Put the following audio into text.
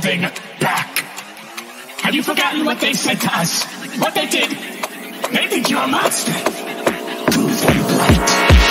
holding back. Have you forgotten what they said to us? What they did? They think you're a monster. Prove them right.